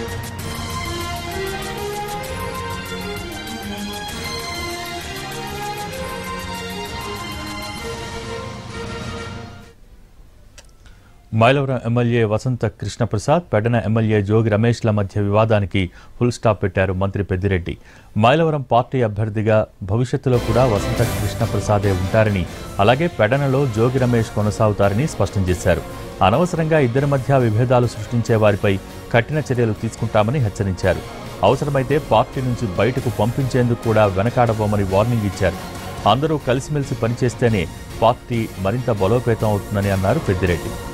Mylavaram MLA Vasantha Krishnaprasad, Pedana MLA Jogi రమేష్ల మధ్య వివాదానికి ఫుల్ స్టాప్ పెట్టారు మంత్రి పెద్దిరెడ్డి. మైలవరం పార్టీ అభ్యర్థిగా భవిష్యత్తులో కూడా వసంత కృష్ణప్రసాదే ఉంటారని, అలాగే పెడనలో జోగి రమేష్ కొనసాగుతారని స్పష్టం చేశారు. అనవసరంగా ఇద్దరి మధ్య విభేదాలు సృష్టించే వారిపై కఠిన చర్యలు తీసుకుంటామని హెచ్చరించారు. అవసరమైతే పార్టీ నుంచి బయటకు పంపించేందుకు కూడా వెనకాడబోమని వార్నింగ్ ఇచ్చారు. అందరూ కలిసిమెలిసి పనిచేస్తేనే పార్టీ మరింత బలోపేతం అవుతుందని అన్నారు పెద్దిరెడ్డి.